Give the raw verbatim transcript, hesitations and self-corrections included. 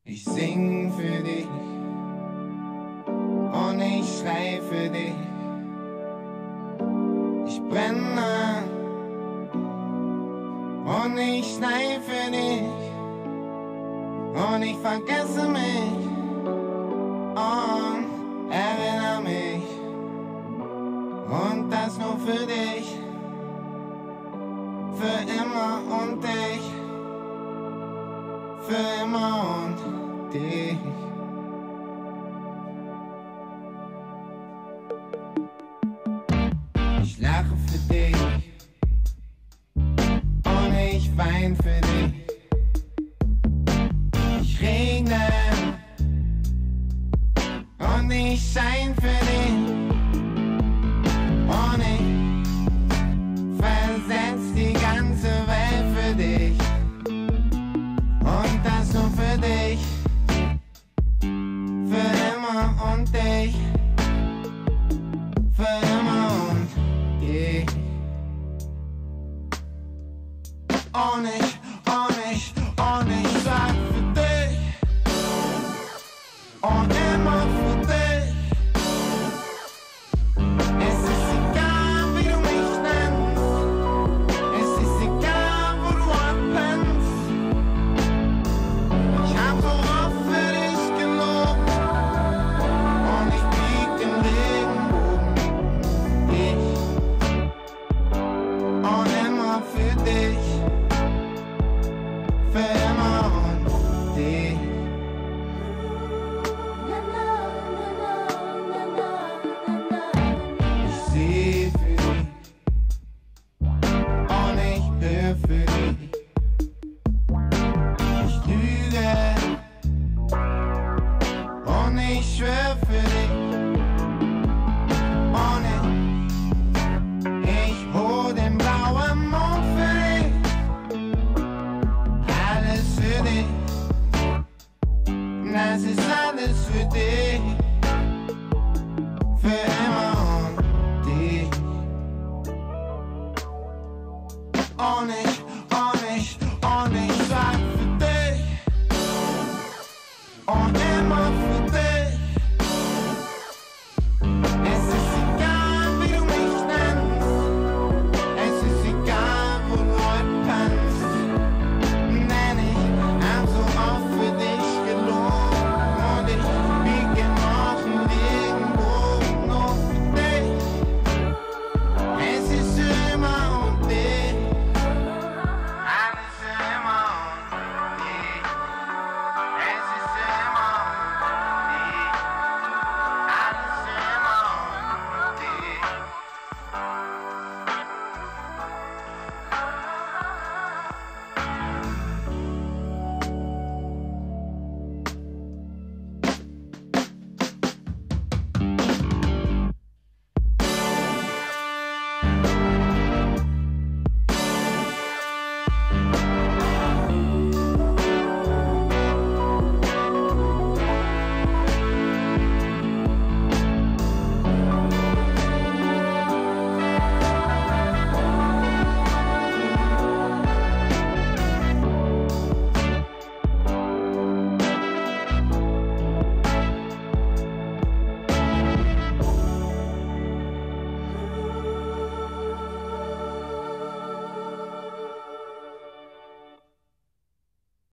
Ich sing für dich und ich schrei für dich. Ich brenne und ich schrei für dich. Und ich vergesse mich und erinnere mich. Und das nur für dich, für immer und dich, für immer und dich. Ich lache für dich und ich wein für dich. Ich regne und ich schein für dich. Und ich versetz die ganze Welt für dich. Und das nur für dich, für immer und dich, für immer und dich. Und ich, und ich, und ich sag für dich und immer für dich. Es ist egal, wie du mich nennst. Es ist egal, wo du abpennst. Ich hab so oft für dich gelobt und ich bieg den Regenbogen. Ich und immer für dich, für immer und dich. Ich seh für dich und ich hör für dich. Ich lüge und ich schwör für dich. Und ich, ich hol den blauen Mond für dich. Alles für dich. Das ist alles für dich.